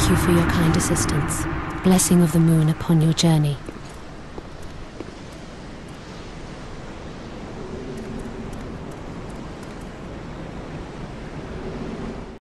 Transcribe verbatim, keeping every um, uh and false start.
Thank you for your kind assistance. Blessing of the moon upon your journey.